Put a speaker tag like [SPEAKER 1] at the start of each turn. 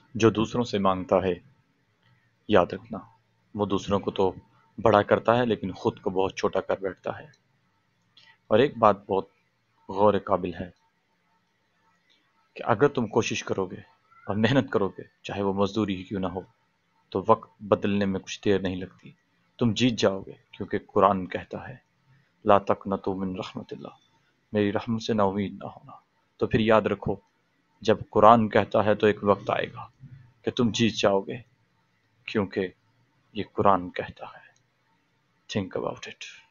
[SPEAKER 1] जो दूसरों से मांगता है, याद रखना, वो दूसरों को तो बड़ा करता है लेकिन खुद को बहुत छोटा कर बैठता है। और एक बात बहुत गौर काबिल है कि अगर तुम कोशिश करोगे और मेहनत करोगे, चाहे वो मजदूरी ही क्यों ना हो, तो वक्त बदलने में कुछ देर नहीं लगती। तुम जीत जाओगे, क्योंकि कुरान कहता है, ला तक़नतू मिन रहमतिल्लाह, मेरी रहमत से ना उम्मीद ना होना। तो फिर याद रखो, जब कुरान कहता है तो एक वक्त आएगा कि तुम जीत जाओगे, क्योंकि ये कुरान कहता है। Think about it.